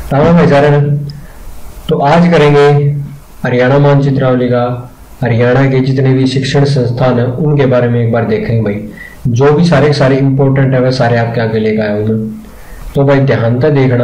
राम भाई सारे ना। तो आज करेंगे हरियाणा मानचित्रावली का, हरियाणा के जितने भी शिक्षण संस्थान है उनके बारे में एक बार देखेंगे भाई। जो भी सारे इंपॉर्टेंट है वह सारे आपके आगे लेकर आया हूं मैं। तो भाई ध्यान से देखना,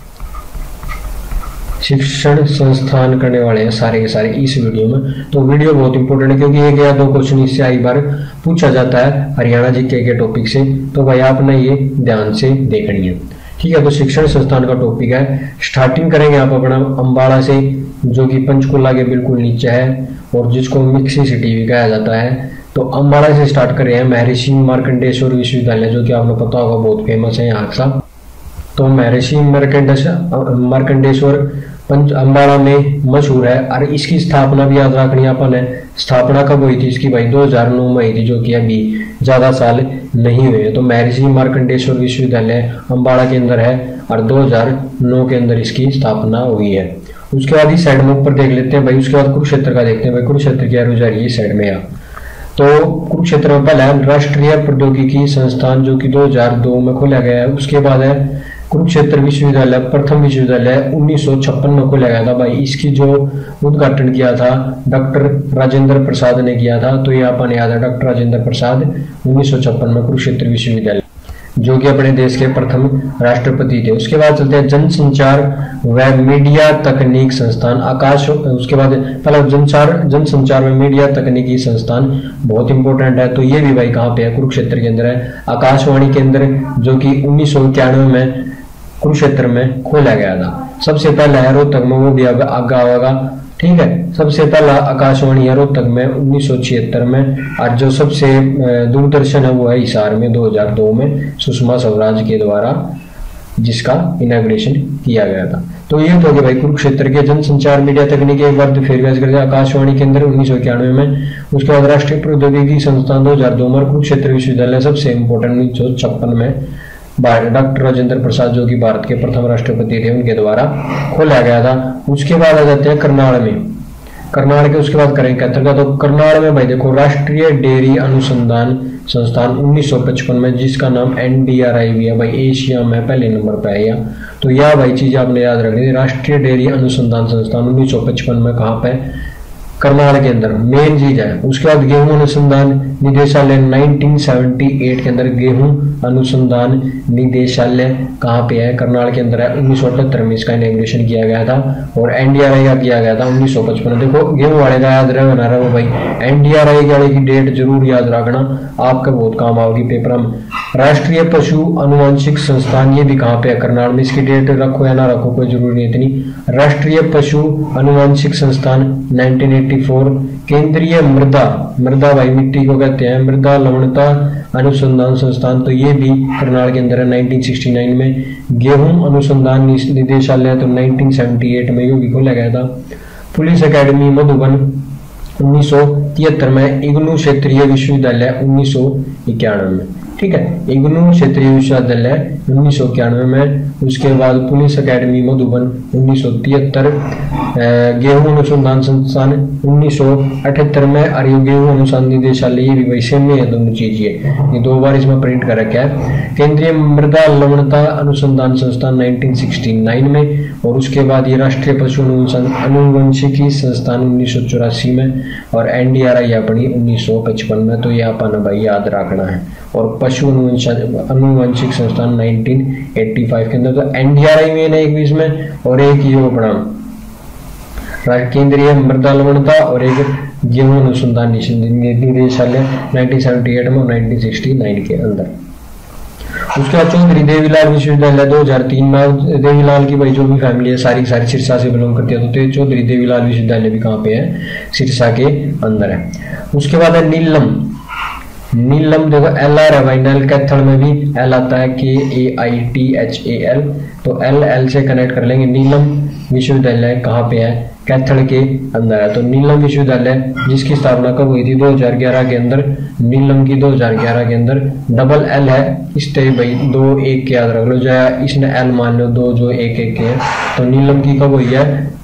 शिक्षण संस्थान करने वाले हैं सारे के सारे इस वीडियो में। तो वीडियो बहुत इंपॉर्टेंट है क्योंकि एक या दो क्वेश्चन इससे आई बार पूछा जाता है हरियाणा जीके के टॉपिक से। तो भाई आपने ये ध्यान से देखनी है, ठीक है। तो शिक्षण संस्थान का टॉपिक है। स्टार्टिंग करेंगे आप अपना अम्बाड़ा से, जो कि पंचकुला के बिल्कुल नीचे है और जिसको मिक्सी सिटी भी कहा जाता है। तो अम्बाड़ा से स्टार्ट कर रहे हैं। महर्षि मार्कंडेश्वर विश्वविद्यालय, जो कि आपने पता होगा बहुत फेमस है यहाँ का। तो महर्षि मार्कंडेश्वर पंच अम्बाड़ा में मशहूर है। और इसकी स्थापना भी याद रखनी अपन है। स्थापना कब हुई थी इसकी भाई? 2009 में हुई थी, जो कि अभी ज्यादा साल नहीं हुए। तो महर्षि मार्कंडेश्वर विश्वविद्यालय अम्बाड़ा के अंदर है और 2009 के अंदर इसकी स्थापना हुई है। उसके बाद इस साइड में ऊपर देख लेते हैं भाई। उसके बाद कुरुक्षेत्र का देखते हैं भाई। कुरुक्षेत्र की जा रही है इस साइड में यहाँ। तो कुरुक्षेत्र में पहला है राष्ट्रीय प्रौद्योगिकी संस्थान, जो कि 2002 में खोला गया है। उसके बाद है कुरुक्षेत्र विश्वविद्यालय, प्रथम विश्वविद्यालय 1956 में खोला गया था भाई। इसकी जो उद्घाटन किया था डॉक्टर राजेंद्र प्रसाद ने किया था। तो ये अपन याद है, डॉक्टर राजेंद्र प्रसाद 1956 में कुरुक्षेत्र विश्वविद्यालय, जो कि अपने देश के प्रथम राष्ट्रपति थे। उसके बाद चलते हैं जनसंचार व मीडिया तकनीक संस्थान आकाश। उसके बाद पहला जनसंचार व मीडिया तकनीकी संस्थान बहुत इंपॉर्टेंट है। तो ये भी भाई कहाँ पे है? कुरुक्षेत्र के अंदर है। आकाशवाणी केंद्र, जो कि 1991 में कुरुक्षेत्र में खोला गया था। सबसे पहला है रोहतक में, वो भी आगा होगा, ठीक है। सबसे पहला आकाशवाणी है रोहतक में 1976 में। और जो सबसे दूरदर्शन है वो है हिसार में 2002 में सुषमा स्वराज के द्वारा, जिसका इनॉग्रेशन किया गया था। तो ये तो हो गया भाई कुरुक्षेत्र के जनसंचार मीडिया तकनीकी। एक बार फिर व्यास कर दिया आकाशवाणी केंद्र 1991 में। उसके बाद राष्ट्रीय प्रौद्योगिकी संस्थान 2002 में। कुरुक्षेत्र विश्वविद्यालय सबसे इंपोर्टेंट 1956 में डॉक्टर राजेंद्र प्रसाद, जो कि भारत के प्रथम राष्ट्रपति थे, उनके द्वारा खोला गया था। उसके बाद आ जाते हैं करनाल में। करनाल के उसके बाद करेंगे कैथल का। तो करनाल में भाई देखो राष्ट्रीय डेयरी अनुसंधान संस्थान 1955 में, जिसका नाम NDRI भी है भाई। एशिया में पहले नंबर पे है। तो यह भाई चीज आपने याद रखनी थी। राष्ट्रीय डेयरी अनुसंधान संस्थान 1955 में कहाँ पे? करनाल के अंदर मेन चीज है। उसके बाद गेहूं अनुसंधान निदेशालय 1978 के अंदर गेहूं अनुसंधान निदेशालय कहाँ पे है? करनाल के अंदर है। 1978 में इसका इनॉग्रेशन किया गया था। और NDRI का किया गया था 1955। देखो गेहूं वाले का याद रहे बना रहा भाई। NDRI वाले की डेट जरूर याद रखना, आपका बहुत काम आओगी पेपर में। राष्ट्रीय पशु अनुवांशिक संस्थान, ये भी कहाँ पे है? करनाल में। इसकी डेट रखो या ना रखो कोई जरूरी नहीं इतनी। राष्ट्रीय पशु अनुवांशिक संस्थान 1984। केंद्रीय मृदा भाई मिट्टी को कहते हैं, मृदा लवणता अनुसंधान संस्थान, तो ये भी करनाल के अंदर है 1969 में। गेहूं अनुसंधान निदेशालय तो 1978 में ये भी खोला गया था। पुलिस अकेडमी मधुबन 1973 में। इग्नू क्षेत्रीय विश्वविद्यालय 1991 में, ठीक है। इग्नू क्षेत्रीय विश्वविद्यालय 1991 में। उसके बाद पुलिस अकेडमी मधुबन 1973। गेहूं अनुसंधान संस्थान 1978 में। और गेहूं अनुसंधान निदेशालय, ये भी भाई सेम में है दोनों चीज। ये दो बार इसमें प्रिंट कर रखा है। केंद्रीय मृदा लवणता अनुसंधान संस्थान 1969 में। और उसके बाद ये राष्ट्रीय पशु अनुवंशिकी संस्थान 1984 में। और NDRI अपनी 1955 में। तो ये अपन भाई याद रखना है। और पशु अनुवंशिक संस्थान 1985 के अंदर। तो NDRI में एक बीच में और एक ये अपना केंद्रीय मृदा लवणता और एक गेहूं अनुसंधान निदेशालय 1978 में और 1969 के अंदर। उसके बाद चौधरी देवीलाल विश्वविद्यालय 2003 में। देवीलाल की भाई जो भी फैमिली है सारी सिरसा से बिलोंग करती है। तो चौधरी देवीलाल विश्वविद्यालय भी कहाँ पे है? सिरसा के अंदर है। उसके बाद है नीलम देखो LR है भाई। नल कैथल में भी L आता है, KAITHAL। तो L से कनेक्ट कर लेंगे। नीलम विश्वविद्यालय कहाँ पे है? कैथल के अंदर है। तो नीलम विश्वविद्यालय जिसकी स्थापना कब हुई थी? 2011 के अंदर। नीलम की 2011 के अंदर। डबल L है इस तरह भाई, 2 1 के याद रख लो, चाहे इसने L मान लो, 2 जो 1 1 के हैं। तो नीलम की कब हुई है?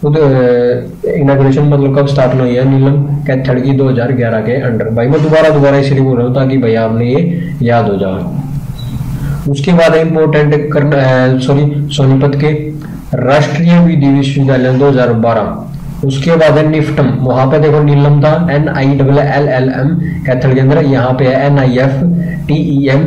इनॉग्रेशन मतलब कब स्थापना हुई है नीलम कैथल की? 2011 के अंडर। भाई मैं दोबारा इसलिए बोल रहा हूँ ताकि भाई आपने ये याद हो जाए। उसके बाद इंपोर्टेंट सोनीपत के राष्ट्रीय विधि विश्वविद्यालय 2012। उसके बाद है निफ्टम, वहां पे देखो नीलम था NILLM कैथल के अंदर, यहाँ पे है NIFTEM।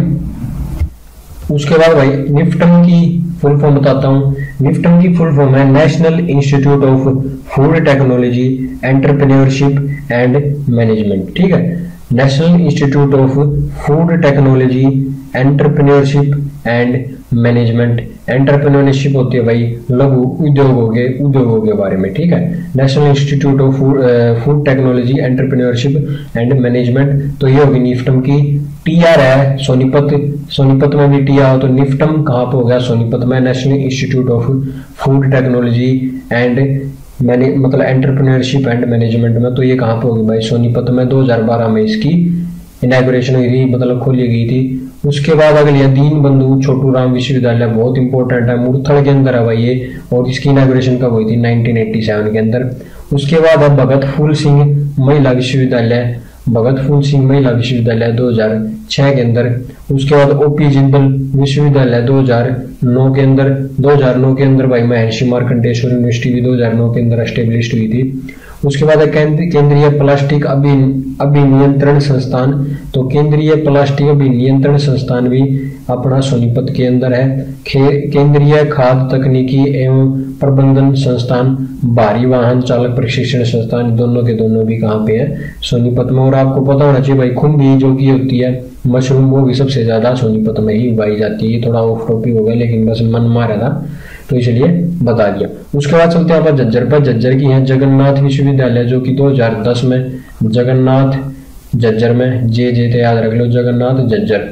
उसके बाद भाई निफ्टम की फुल फॉर्म बताता हूँ। निफ्टम की फुल फॉर्म है national institute of food technology entrepreneurship and management. ठीक है, national institute of food technology entrepreneurship and management. Entrepreneurship होती है भाई लघु उद्योगों के बारे में। ठीक है, national institute of food technology entrepreneurship and management, तो ये होगी निफ्टम की। टीआर है सोनीपत में भी टीआर हो, तो निफ्टम कहाँ पे हो गया? सोनीपत में। National institute of food technology and मतलब एंटरप्रेन्योरशिप एंड मैनेजमेंट में, तो ये कहाँ पे होगी भाई? सोनीपत में। 2012 में इसकी इनॉग्रेशन हुई थी, मतलब खोली गई थी। उसके बाद अगली है दीनबंधु छोटूराम विश्वविद्यालय, बहुत इंपॉर्टेंट है, मुरथल के अंदर है भाई ये, और इसकी इनॉग्रेशन कब हुई थी? 1987 के अंदर। उसके बाद है भगत फूल सिंह महिला विश्वविद्यालय, भगत फूल सिंह महिला विश्वविद्यालय 2006 के अंदर। उसके बाद ओपी जिंदल विश्वविद्यालय 2009 के अंदर। 2009 के अंदर भाई महर्षि मार्कंडेश्वर यूनिवर्सिटी भी 2009 के अंदर एस्टेब्लिश हुई थी। उसके बाद केंद्रीय प्लास्टिक अभिनियंत्रण संस्थान, तो केंद्रीय प्लास्टिक अभिनियंत्रण संस्थान भी अपना सोनीपत के अंदर है। केंद्रीय खाद्य तकनीकी एवं प्रबंधन संस्थान, भारी वाहन चालक प्रशिक्षण संस्थान, दोनों के दोनों भी कहाँ पे है? सोनीपत में। और आपको पता होना चाहिए भाई खुम्बी जो की होती है मशरूम, वो भी सबसे ज्यादा सोनीपत में ही उगाई जाती है। थोड़ा ऑफ टॉपिक हो गया लेकिन बस मन मारा था तो इसलिए बता दिया। उसके बाद चलते हैं आप झज्जर पर। झज्जर की है जगन्नाथ विश्वविद्यालय, जो कि 2010 में जगन्नाथ झज्जर में, जे तो याद रख लो, जगन्नाथ झज्जर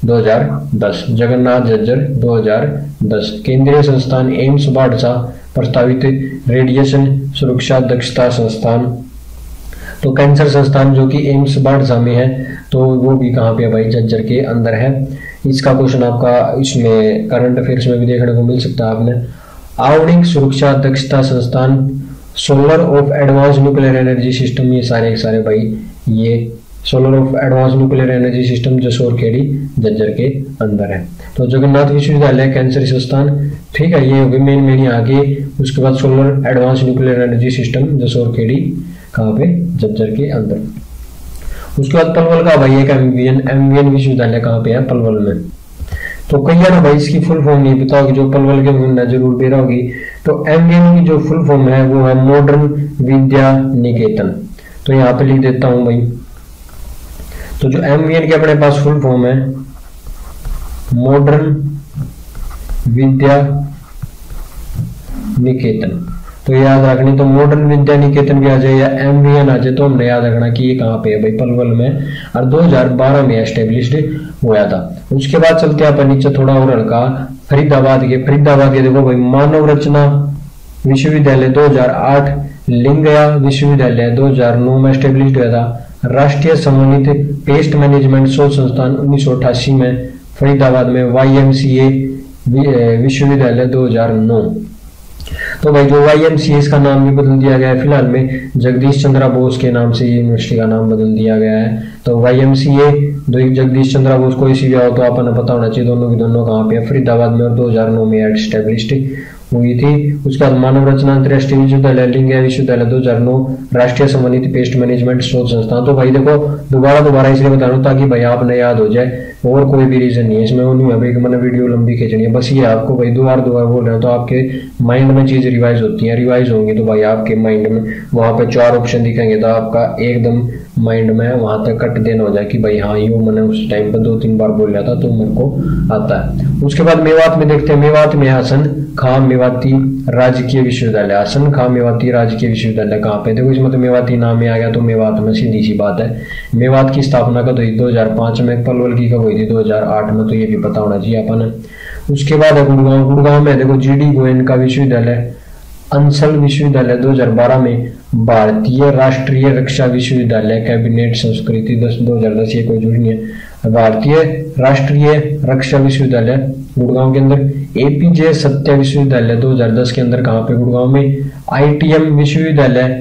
2010, जगन्नाथ झज्जर 2010। केंद्रीय संस्थान एम्स बाढ़सा, प्रस्तावित रेडिएशन सुरक्षा दक्षता संस्थान, तो कैंसर संस्थान जो कि एम्स बाढ़सा में है, तो वो भी कहाँ पे भाई? झज्जर के अंदर है। इसका क्वेश्चन आपका इसमें करंट अफेयर्स में भी देखने को मिल सकता है आपने। आणविक सुरक्षा दक्षता संस्थान, solar of advance nuclear energy system, ये सारे भाई ये solar of advance nuclear energy system Jasorkheri Jhajjar के अंदर है। तो जगन्नाथ विश्वविद्यालय कैंसर संस्थान, ठीक है, ये हो गए मेन यहाँ के। उसके बाद solar advance nuclear energy system Jasorkheri कहाँ पे? झज्जर के अंदर। उसके बाद पलवल का भाई एक एमवीएन विश्वविद्यालय कहाँ पे है? पलवल में। तो कई ना भाई इसकी फुल फॉर्म नहीं पता होगी, जो पलवल के में जरूर दे रहा होगी। तो एमवीएन की जो फुल फॉर्म है वो है मॉडर्न विद्या निकेतन, तो यहाँ पे लिख देता हूं भाई। तो जो एमवीएन के अपने पास फुल फॉर्म है मॉडर्न विद्या निकेतन, तो याद रखनी। तो मॉडर्न विद्या निकेतन भी आ जाए या एमवीएन आ जाए तो हमने याद रखना कि ये कहाँ पे है भाई? पलवल में, और 2012 में एस्टेब्लिश्ड हुआ था। उसके बाद चलते हैं नीचे थोड़ा और हल्का, फरीदाबाद के देखो भाई मानव रचना विश्वविद्यालय 2008, लिंगया विश्वविद्यालय 2009 में एस्टेब्लिश्ड हुआ था। राष्ट्रीय समन्वित पेस्ट मैनेजमेंट शोध संस्थान 1988 में फरीदाबाद में। YMCA विश्वविद्यालय 2009। तो भाई जो YMCA इसका नाम भी बदल दिया गया है फिलहाल में, जगदीश चंद्रा बोस के नाम से यूनिवर्सिटी का नाम बदल दिया गया है। तो YMCA जगदीश चंद्रा बोस कोई सी भी हो तो आपने पता होना चाहिए दोनों की दोनों कहाँ पे है? फरीदाबाद में, और 2009 में एस्टेब्लिश्ड हुई थी। उसके बाद मानव रचना अंतरराष्ट्रीय विश्वविद्यालय, लिंगिया विश्वविद्यालय 2009, राष्ट्रीय समन्वित पेस्ट मैनेजमेंट शोध संस्थान। तो भाई देखो दोबारा इसलिए बता रहा हूँ ताकि भाई आपने याद हो जाए, और कोई भी रीजन नहीं है इसमें। वो नहीं है भाई कि मैंने वीडियो लंबी खींचनी है, बस ये आपको भाई दोबारा बोल रहे हैं तो आपके माइंड में चीज रिवाइज होती है। रिवाइज होंगी तो भाई आपके माइंड में वहां पे 4 ऑप्शन दिखेंगे तो आपका एकदम माइंड में वहां तक कट देना हो जाए कि भाई हाँ ये मैंने उस टाइम पर 2-3 बार बोल लिया था तो मेरे को आता है। उसके बाद मेवात में देखते हैं, मेवात में आसन खां मेवाती राजकीय विश्वविद्यालय, आसन खां मेवाती राजकीय विश्वविद्यालय कहाँ पे? देखो इसमें तो मेवाती नाम में आ गया तो मेवात में सीधी सी बात है। मेवात की स्थापना कब हुई? 2005 में। पलवल की कब हुई थी? 2008 में, तो ये भी पता होना चाहिए अपन। उसके बाद है गुड़गांव में देखो GD गोयनका विश्वविद्यालय, अंसल विश्वविद्यालय 2012 में। भारतीय राष्ट्रीय रक्षा विश्वविद्यालय कैबिनेट संस्कृति 2010, ये कोई जरूरी नहीं है। भारतीय राष्ट्रीय रक्षा विश्वविद्यालय गुड़गांव के अंदर। APJ सत्य विश्वविद्यालय 2010 के अंदर कहाँ पे? गुड़गांव में। ITM विश्वविद्यालय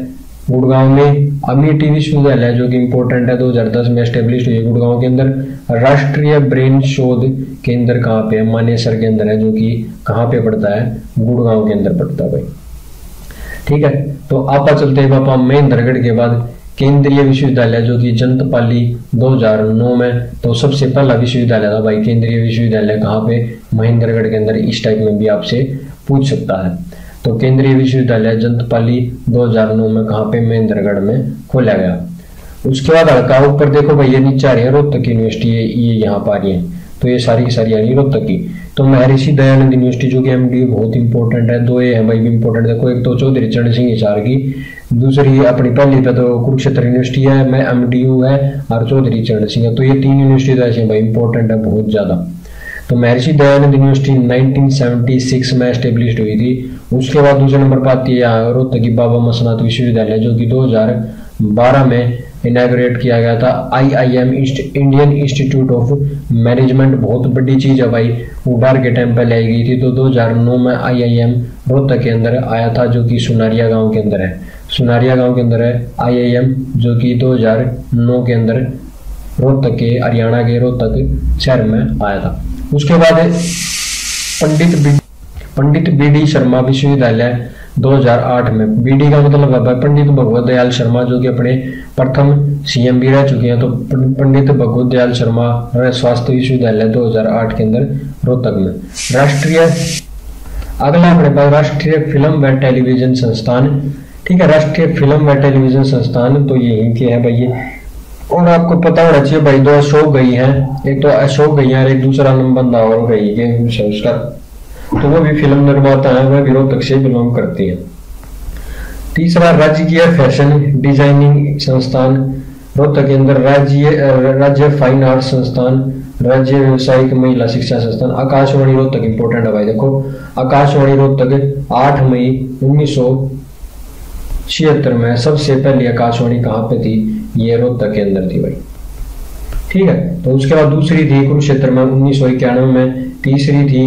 गुड़गांव में अमिटी विश्वविद्यालय जो कि इंपॉर्टेंट है, 2010 में एस्टेब्लिश हुई गुड़गांव के अंदर। राष्ट्रीय ब्रेन शोध केंद्र कहाँ पे है, मानेसर के अंदर है, जो कि कहाँ पे पड़ता है, गुड़गांव के अंदर पड़ता है भाई। ठीक है, तो आप चलते हैं पापा महेंद्रगढ़ के बाद केंद्रीय विश्वविद्यालय जो कि जंतपाली 2009 में, तो सबसे पहला विश्वविद्यालय था भाई केंद्रीय विश्वविद्यालय कहाँ पे, महेंद्रगढ़ के अंदर। इस टाइप में भी आपसे पूछ सकता है। तो केंद्रीय विश्वविद्यालय जंतपाली 2009 में कहाँ पे, महेंद्रगढ़ में खोला गया। उसके बाद हल्का ऊपर देखो भाई, ये नीचे आ रही है रोहतक यूनिवर्सिटी, ये यहाँ पर आ रही है, तो ये सारी की सारी आ रही है रोहतक की। तो महर्षि दयानंद यूनिवर्सिटी जो कि एमडीयू बहुत इंपॉर्टेंट है, दो ये है भाई भी इंपॉर्टेंट। देखो एक तो चौधरी चरण सिंह हिसार की, दूसरी अपनी पहली पे तो कुरुक्षेत्र यूनिवर्सिटी है, मैं एमडीयू है और चौधरी चरण सिंह है। तो ये तीन यूनिवर्सिटी ऐसे भाई इंपॉर्टेंट है बहुत ज्यादा। तो महर्षि दयानंद यूनिवर्सिटी 1976 में एस्टेब्लिश हुई थी। उसके बाद दूसरे नंबर पर आती है रोहतक की बाबा मसनाथ विश्वविद्यालय जो कि 2012 में इनॉग्रेट किया गया था। IIM Indian institute of management बहुत बड़ी चीज है भाई, उड़ार के टाइम पे लाई गई थी। तो 2009 में IIM रोहतक के अंदर आया था जो कि सुनारिया गांव के अंदर है, सुनारिया गांव के अंदर है IIM जो कि 2009 के अंदर रोहतक के, हरियाणा के रोहतक शहर में आया था। उसके बाद पंडित BD शर्मा विश्वविद्यालय 2008 में, BD का मतलब है पंडित भगवत दयाल शर्मा जो कि अपने प्रथम CM भी रह चुके हैं। तो पंडित भगवत दयाल शर्मा स्वास्थ्य विश्वविद्यालय 2008 के अंदर रोहतक में। राष्ट्रीय, अगला अपने पास राष्ट्रीय फिल्म व टेलीविजन संस्थान। ठीक है, राष्ट्रीय फिल्म व टेलीविजन संस्थान तो यही के है भाई ये। और आपको पता होना चाहिए भाई, दो अशोक गई है, एक तो अशोक गई है और एक दूसरा नंबर और गई है उसका, तो वो भी फिल्म निर्माता है, वह भी रोहतक से बिलोंग करती है। तीसरा राजकीय फैशन डिजाइनिंग संस्थान रोहतक के अंदर, राज्य फाइन आर्ट्स संस्थान, राज्य व्यवसायिक महिला शिक्षा संस्थान। आकाशवाणी रोहतक इंपोर्टेंट है भाई, देखो आकाशवाणी रोहतक 8 मई 1976 में सबसे पहली आकाशवाणी कहाँ पे थी, ये रोहतक के अंदर थी भाई। ठीक है, तो उसके बाद दूसरी थी कुरुक्षेत्र में 1991 में, तीसरी थी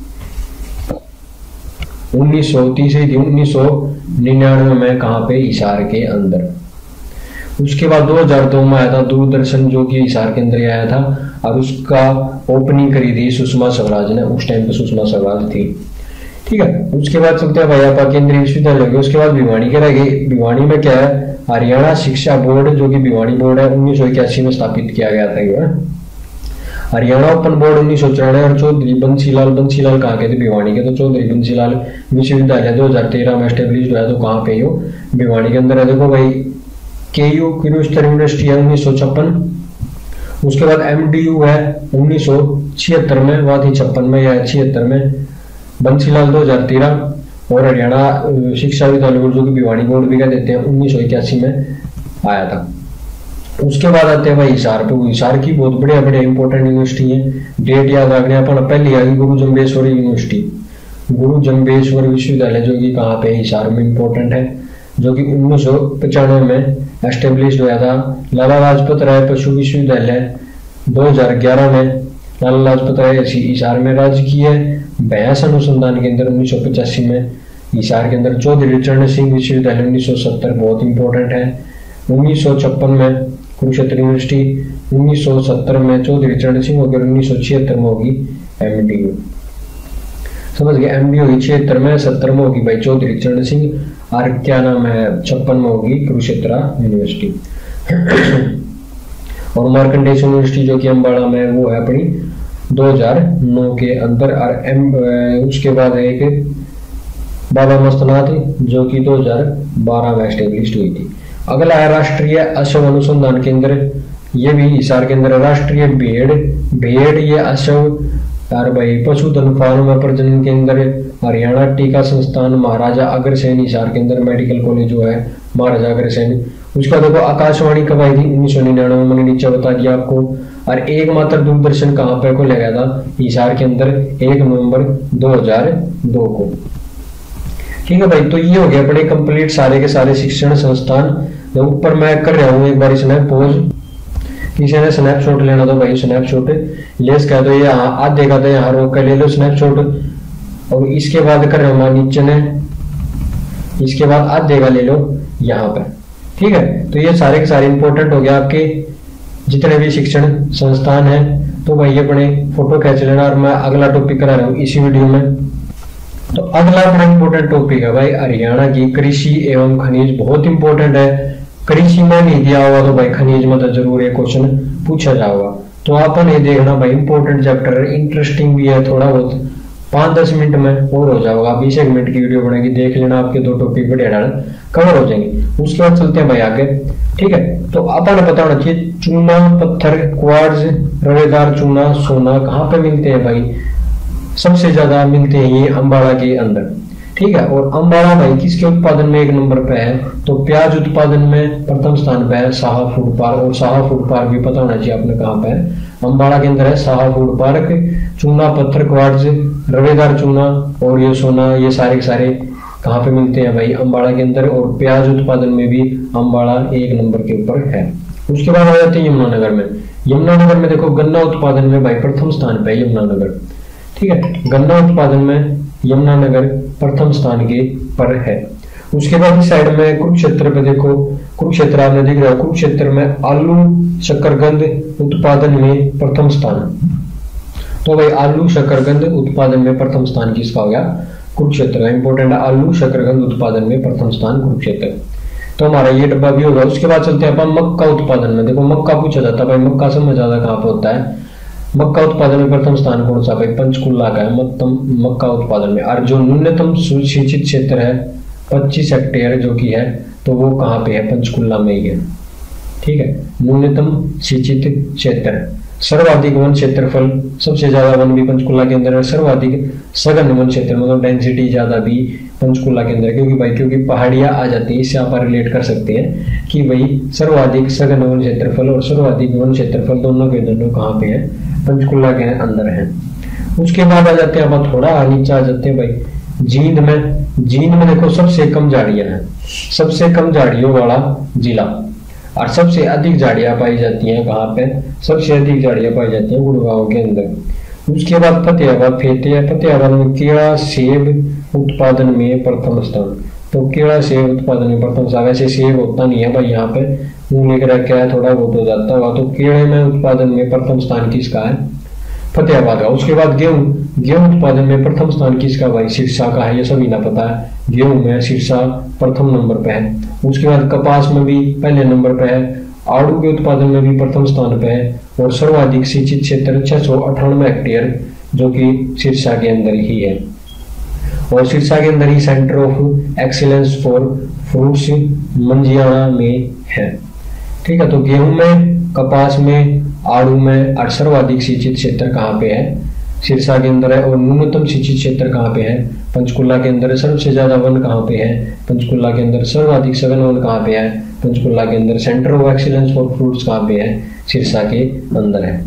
1999 में कहाँ पे, हिसार के अंदर। उसके बाद 2002 में आया था दूरदर्शन जो कि हिसार के अंदर आया था और उसका ओपनिंग करी थी सुषमा स्वराज ने, उस टाइम पे सुषमा स्वराज थी। ठीक है, उसके बाद चलते हैं भाई आप केंद्रीय विश्वविद्यालय के। उसके बाद भिवानी के रह गए। भिवानी में क्या है, हरियाणा शिक्षा बोर्ड जो कि भिवानी बोर्ड है 1981 में स्थापित किया गया था ये। हरियाणा ओपन बोर्ड 1994 और चौधरी बंसीलाल कहाँ के थे, भिवानी के। तो चौधरी बंसीलाल विश्वविद्यालय 2013 में एस्टेब्लिश हुआ, तो कहाँ पे हो, भिवानी के अंदर है। देखो भाई KU कुरुक्षेत्र यूनिवर्सिटी है 1956। उसके बाद MDU है 1976 में, वह थी 56 में या 76 में, बंसीलाल 2013 और हरियाणा शिक्षा विद्यालय बोर्ड जो कि भिवानी बोर्ड भी कह देते हैं 1981 में आया था। उसके बाद आते हैं भाई हिसार पे। हिसार की बहुत बढ़िया बढ़िया इंपॉर्टेंट यूनिवर्सिटी है, डेट याद रखने अपन। पहली आ गई गुरु जम्बेश्वर यूनिवर्सिटी, गुरु जम्बेश्वर विश्वविद्यालय जो कि कहाँ पे, हिसार में इंपॉर्टेंट है, जो कि 1995 में एस्टेब्लिश हुआ था। लाला लाजपत राय पशु विश्वविद्यालय 2011 में, लाला लाजपत राय हिसार में राजकीय भैंस अनुसंधान केंद्र 1985 में हिसार के अंदर। चौधरी चरण सिंह विश्वविद्यालय 1970 बहुत इंपॉर्टेंट है। 1956 में कुरुक्षेत्र यूनिवर्सिटी, 1970 में चौधरी चरण सिंह होगी, 1976 में होगी MDU। समझ गए, MDU होगी 76 में, 70 में होगी भाई चौधरी चरण सिंह और क्या नाम है 56 में होगी कुरुक्षेत्र यूनिवर्सिटी। और मार्कंडेय यूनिवर्सिटी जो कि अम्बाड़ा में, वो है अपनी 2009 के अंदर। और उसके बाद है एक बाबा मस्तनाथ जो कि 2012 में एस्टेब्लिश हुई थी। अगला है राष्ट्रीय अश्व अनुसंधान केंद्र, ये भी हिसार के अंदर। राष्ट्रीय भेड़ ये अश्व यार भाई पशुधन फार्म प्रजनन केंद्र, हरियाणा टीका संस्थान महाराजा अग्रसेन हिसार के अंदर। मेडिकल कॉलेज जो है महाराजा अग्रसेन। उसका देखो आकाशवाणी कब आई थी, 1999 मैंने नीचे बता दिया आपको। और एकमात्र दूरदर्शन कहाँ पे खोला गया था, हिसार के अंदर 1 नवंबर 2002 को। ठीक है भाई, तो ये हो गया अपने कंप्लीट सारे के सारे शिक्षण संस्थान। ऊपर मैं कर रहा हूँ एक बार स्नैप पोज, किसी ने स्नैपशॉट लेना तो भाई स्नैपशॉट लेस कह दो, ये आधे का तो यहाँ रोक कर ले लो स्नैपशॉट। और इसके बाद कर रहा हूँ नीचे ने, इसके बाद आधे का ले लो यहाँ पे। ठीक है, तो ये सारे के सारे इंपॉर्टेंट हो गया आपके जितने भी शिक्षण संस्थान है। तो भाई अपने फोटो खींच लेना और मैं अगला टॉपिक करा रहा हूँ इसी वीडियो में। तो अगला अपना इंपॉर्टेंट टॉपिक है भाई हरियाणा की कृषि एवं खनिज। बहुत इंपॉर्टेंट है, कृषि में नहीं दिया हुआ तो भाई खनिज में तो जरूर ये क्वेश्चन पूछा जाएगा। तो अपन ये देखना भाई इंपॉर्टेंट चैप्टर है, इंटरेस्टिंग भी है थोड़ा बहुत, 5-10 मिनट में और हो जाएगा। 20 मिनट की वीडियो बनेगी, देख लेना, आपके 2 टॉपिक बढ़िया कवर हो जाएंगे। उसके बाद चलते हैं भाई आगे। ठीक है, तो अपन पता होना चाहिए चूना, पत्थर, क्वार्ट्ज, रवेदार चूना, सोना कहाँ पे मिलते हैं भाई? सबसे ज्यादा मिलते हैं ये अम्बाड़ा के अंदर। ठीक है, और अम्बाड़ा भाई किसके उत्पादन में 1 नंबर पे है? तो प्याज उत्पादन में प्रथम स्थान पे है साहा फूड पार्क। और साहा फूड पार्क भी पता होना चाहिए आपने कहाँ पे है, अम्बाड़ा के अंदर है साहा फूड पार्क। चूना, पत्थर, क्वार्ट्ज, रवेदार चूना और ये सोना, ये सारे के सारे कहाँ पे मिलते हैं भाई? अम्बाड़ा के अंदर। और प्याज उत्पादन में भी अम्बाड़ा 1 नंबर के ऊपर है। उसके बाद आ जाते हैं यमुनानगर में। यमुनानगर में देखो गन्ना उत्पादन में भाई प्रथम स्थान पे है यमुनानगर। ठीक है, गन्ना उत्पादन में यमुनानगर प्रथम स्थान के पर है। उसके बाद इस साइड में कुरुक्षेत्र पे देखो, कुरुक्षेत्र आपने दिख रहा है, कुरुक्षेत्र में आलू शकरकंद उत्पादन में प्रथम स्थान। तो भाई आलू शकरकंद उत्पादन में प्रथम स्थान किसका हो गया? कुरुक्षेत्र का। इंपॉर्टेंट है, आलू शकरकंद उत्पादन में प्रथम स्थान कुरुक्षेत्र। तो हमारा ये डब्बा भी होगा। उसके बाद चलते हैं अपन मक्का उत्पादन में। देखो मक्का पूछा जाता है भाई, मक्का सबसे ज्यादा कहाँ पे होता है? मक्का उत्पादन में प्रथम स्थान कौन सा भाई? पंचकुला का है मक्का उत्पादन में। और जो न्यूनतम सिंचित क्षेत्र है 25 हेक्टेयर जो कि है, तो वो कहाँ पे है? पंचकुला में ही है। ठीक है, न्यूनतम सिंचित क्षेत्र। सर्वाधिक वन क्षेत्रफल, सबसे ज्यादा वन भी पंचकुला के अंदर है। सर्वाधिक सघन वन क्षेत्र मतलब डेंसिटी ज्यादा भी पंचकुला के अंदर, क्योंकि पहाड़ियां आ जाती है। इससे आप रिलेट कर सकते हैं कि भाई सर्वाधिक सघन वन क्षेत्रफल और सर्वाधिक वन क्षेत्रफल दोनों के दोनों कहाँ पे है? पंचकुला के अंदर है। उसके बाद आ जाते हैं अब थोड़ा नीचे आ जाते हैं भाई जींद में। जींद में देखो सबसे कम झाड़ियां हैं, सबसे कम झाड़ियों वाला जिला। और सबसे अधिक झाड़ियां पाई जाती हैं कहाँ पे? सबसे अधिक झाड़ियां पाई जाती हैं गुड़गांव के अंदर। उसके बाद फतेहाबाद। फतेहाबाद में केला सेब उत्पादन में प्रथम स्थान। तो केला सेब उत्पादन में प्रथम स्थान। वैसे सेब होता नहीं है भाई यहाँ पे, मुंह लेकर रखा है, थोड़ा बहुत हो जाता होगा। तो केले में उत्पादन में प्रथम स्थान किसका है? फतेहाबाद का। उसके बाद गेहूं उत्पादन में प्रथम स्थान किसका भाई? सिरसा का है, ये सभी ना पता है। गेहूं में सिरसा प्रथम नंबर पे है। उसके बाद कपास में भी पहले नंबर पे है। आड़ू के उत्पादन में भी प्रथम स्थान पे है। और सर्वाधिक सिंचित क्षेत्र 698 हेक्टेयर जो कि सिरसा के अंदर ही है। और सिरसा के अंदर ही centre of excellence for fruits Manjiyana में है। ठीक है, तो गेहूं में, कपास में, आड़ू में और सर्वाधिक सिंचित क्षेत्र कहाँ पे है? सिरसा के अंदर है। और न्यूनतम सिंचित क्षेत्र कहाँ पे है? पंचकुला के अंदर। सबसे ज्यादा वन कहाँ पे है? पंचकुला के अंदर। सर्वाधिक सघन वन कहाँ पे है? पंचकुला के अंदर। Centre of excellence for fruits कहाँ पे है? सिरसा के अंदर है।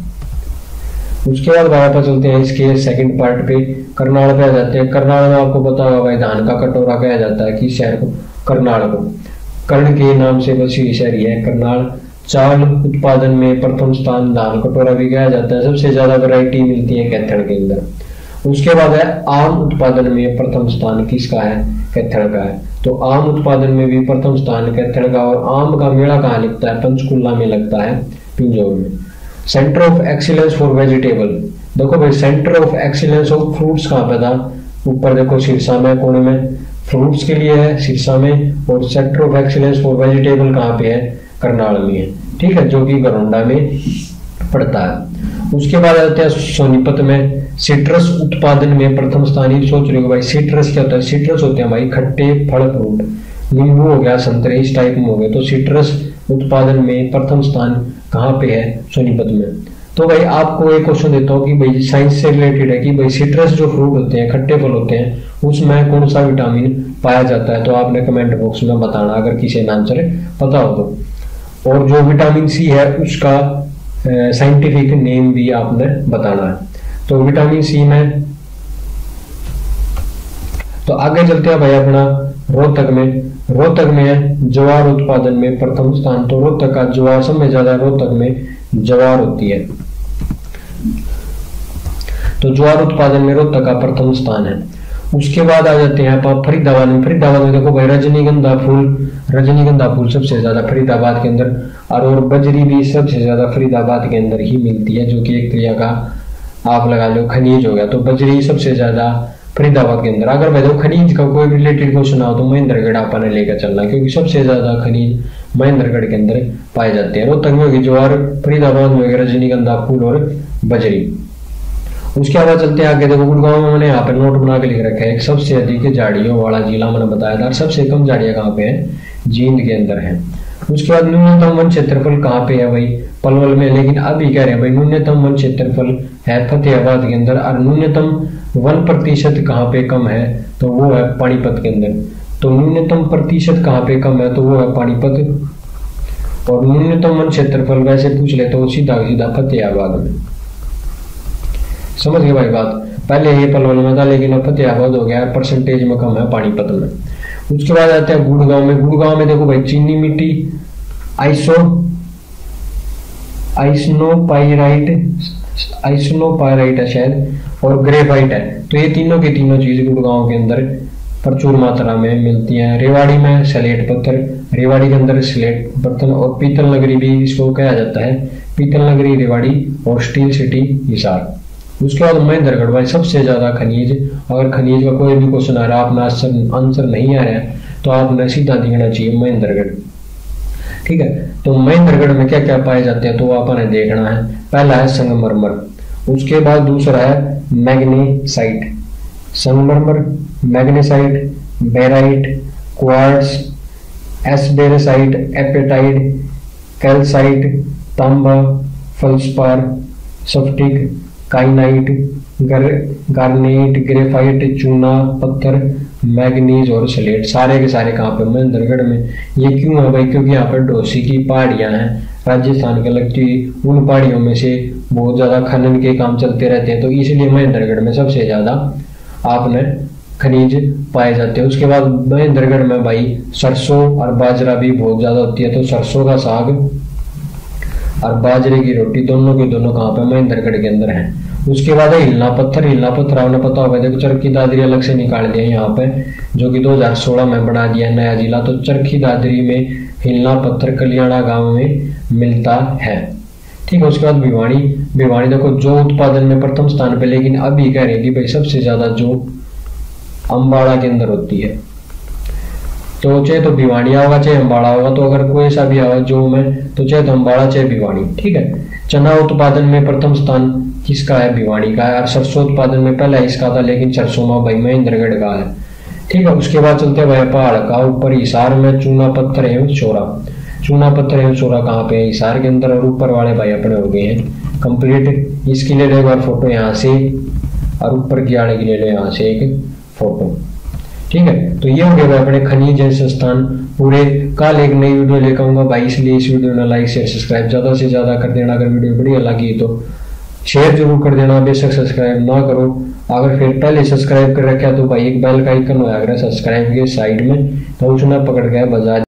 उसके बाद वापस चलते हैं इसके सेकंड पार्ट पे, करनाल पे आ जाते हैं। करनाल में आपको पता होगा भाई धान का कटोरा कहा जाता है किस शहर को? करनाल को। कर्ण के नाम से बसी शहर है करनाल। चावल उत्पादन में प्रथम स्थान, धान कटोरा भी कहा जाता है। सबसे ज्यादा वैरायटी मिलती है कैथल के अंदर। उसके बाद है आम उत्पादन में प्रथम स्थान किसका है? कैथल का है। तो आम उत्पादन में भी प्रथम स्थान कैथल का। और आम का मेला कहाँ लगता है? पंचकुला में लगता है, पिंजौर में। Centre of excellence for vegetable. देखो भाई centre of excellence of fruits कहाँ पे था? ऊपर देखो सिरसा में, कोने में फ्रूट्स के लिए है सिरसा में। और centre of excellence for vegetable कहाँ पे है? करनाल में है। ठीक है, जो कि गरोंडा में पड़ता है। उसके बाद आते हैं सोनीपत में। सिट्रस उत्पादन में प्रथम स्थान। ही सोच रहे हो भाई सिट्रस क्या होता है? सिट्रस होते हैं भाई खट्टे फल फ्रूट, नींबू हो गया, संतरे, इस टाइप में हो गए। तो सिट्रस उत्पादन में प्रथम स्थान कहाँ पे है? सोनीपत में। तो भाई आपको एक क्वेश्चन देता हूँ कि भाई साइंस से रिलेटेड है कि भाई सिट्रस जो फ्रूट होते हैं, खट्टे फल होते हैं, उसमें कौन सा विटामिन पाया जाता है? तो आपने कमेंट बॉक्स में बताना अगर किसी ने आंसर पता हो तो। और जो विटामिन सी है उसका साइंटिफिक नेम भी आपने बताना है। तो विटामिन सी में, तो आगे चलते हैं भाई अपना रोहतक में। रोहतक में ज्वार उत्पादन में प्रथम स्थान। तो रोहतक का ज्वार सबसे ज्यादा रोहतक में ज्वार होती है। तो ज्वार उत्पादन में रोहतक का प्रथम स्थान है। उसके बाद आ जाते हैं आप फरीदाबाद में। फरीदाबाद में देखो भाई रजनीगंधा फूल सबसे ज्यादा फरीदाबाद के अंदर, और बजरी भी सबसे ज्यादा फरीदाबाद के अंदर ही मिलती है, जो कि एक तरह का आप लगा लो खनिज हो गया। तो बजरी सबसे ज्यादा फरीदाबाद के अंदर। अगर भाई देखो खनिज का कोई रिलेटेड क्वेश्चन हो तो महेंद्रगढ़ अपन ने लेकर चलना, क्योंकि सबसे ज्यादा खनिज महेंद्रगढ़ के अंदर पाए जाते हैं। रोहतक में होगी ज्वार, फरीदाबाद में होगी रजनीगंधा फूल और बजरी। उसके बाद चलते हैं आगे। देखो गुड़गांव में मैंने यहाँ पे नोट बना के लिख रखा है, एक सबसे अधिक झाड़ियों वाला जिला मैंने बताया था, सबसे कम झाड़ियां कहाँ पे है, जींद के अंदर है। उसके बाद न्यूनतम वन क्षेत्रफल कहाँ पे है भाई, पलवल में। लेकिन अभी कह रहे हैं भाई न्यूनतम वन क्षेत्रफल है फतेहाबाद के अंदर, और न्यूनतम 1% कहाँ पे कम है, तो वो है पानीपत के अंदर। तो न्यूनतम प्रतिशत कहाँ पे कम है, तो वो है पानीपत। और न्यूनतम वन क्षेत्रफल वैसे पूछ ले तो सीधा सीधा फतेहाबाद में। समझ गए भाई बात। पहले ये पलवल में था, लेकिन अब फतेहाबाद हो गया, परसेंटेज में कम है पानीपत में। उसके बाद आते हैं गुड़गांव में। गुड़गांव में देखो भाई चीनी मिट्टी, आइसोनोपाइराइट है शायद, और ग्रेफाइट है। तो ये तीनों की तीनों चीज गुड़गांव के अंदर प्रचुर मात्रा में मिलती हैं। रेवाड़ी में स्लेट पत्थर, रेवाड़ी के अंदर स्लेट पत्थर, और पीतल नगरी भी इसको कहा जाता है, पीतल नगरी रेवाड़ी, और स्टील सिटी हिसार। उसके बाद महेंद्रगढ़ भाई सबसे ज्यादा खनिज। अगर खनिज का कोई भी क्वेश्चन आ रहा है, आपने आंसर नहीं आ रहा है, तो आपने सीधा दिखना चाहिए महेंद्रगढ़। ठीक है, तो महेंद्रगढ़ में क्या क्या पाए जाते हैं तो आपने देखना है। पहला है संगमरमर, उसके बाद दूसरा है मैग्नेसाइट, संगमरमर, मैग्नेसाइट, बेराइट, क्वार्ट्ज, एस्बेरेसाइट, एपेटाइट, कैल्साइट, तांबा, फल्सपार, स्फटिक, काइनाइट, गार्नेट, ग्रेफाइट, चूना पत्थर, मैग्नीज और स्लेट। सारे के सारे कहाँ पे, महेंद्रगढ़ में। ये क्यों है भाई, क्योंकि यहाँ पर डोसी की पहाड़ियां हैं, राजस्थान के लगती उन पहाड़ियों में से बहुत ज्यादा खनन के काम चलते रहते हैं, तो इसलिए महेंद्रगढ़ में सबसे ज्यादा आपने खनिज पाए जाते हैं। उसके बाद महेंद्रगढ़ में भाई सरसों और बाजरा भी बहुत ज्यादा होती है, तो सरसों का साग और बाजरे की रोटी दोनों के दोनों कहाँ पे, महेंद्रगढ़ के अंदर है। उसके बाद है हिलना पत्थर। हिलना पत्थर आपने पता होगा, देखो चरखी दादरी अलग से निकाल दिया यहाँ पे, जो कि 2016 में बना दिया नया जिला। तो चरखी दादरी में हिलना पत्थर कलियाड़ा गांव में मिलता है। ठीक है, उसके बाद भिवाड़ी। भिवाड़ी देखो जो उत्पादन में प्रथम स्थान पे, लेकिन अभी कह रहे कि भाई सबसे ज्यादा जो अम्बाड़ा के अंदर होती है। तो चाहे तो भिवाड़िया होगा चाहे अम्बाड़ा होगा, तो अगर कोई सा भी आवा जो में, तो चाहे तो अम्बाड़ा चाहे भिवाड़ी। ठीक है, चना उत्पादन में प्रथम स्थान किसका है, भिवाड़ी का है। और सरसों उत्पादन में पहला इसका था, लेकिन सरसों में भाई महेंद्रगढ़ का है। ठीक है, उसके बाद चलते हैं भाई पहाड़ का ऊपर हिसार में चूना पत्थर एवं चोरा। चूना पत्थर एवं चोरा कहाँ पे है, हिसार के अंदर। और ऊपर वाले भाई अपने हो गए हैं कंप्लीट। इसके लिए एक बार फोटो यहाँ से, और ऊपर की आड़े के लिए लो यहाँ से एक फोटो। ठीक है, तो ये हो गया अपने खनिज संस्थान पूरे। कल एक नई वीडियो लेकर आऊंगा भाई, इसलिए इस वीडियो में लाइक शेयर सब्सक्राइब ज्यादा से ज्यादा कर देना। अगर वीडियो बढ़िया लगी तो शेयर जरूर कर देना, बेशक सब्सक्राइब ना करो। अगर फिर पहले सब्सक्राइब कर रखा तो भाई एक बेल का आइकन होगा सब्सक्राइब के साइड में, तो उसने पकड़ के बजा